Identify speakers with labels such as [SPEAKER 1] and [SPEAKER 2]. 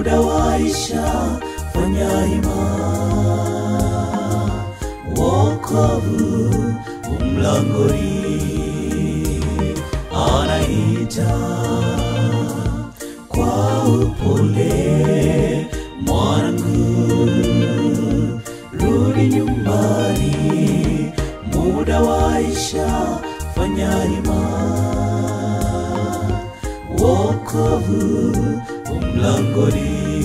[SPEAKER 1] muda waisha, fanya hima. Wokovu umlangoni, anaita kwa upole, mwanangu, rudi nyumbani, muda waisha, fanya hima. Wokovu umlangoni.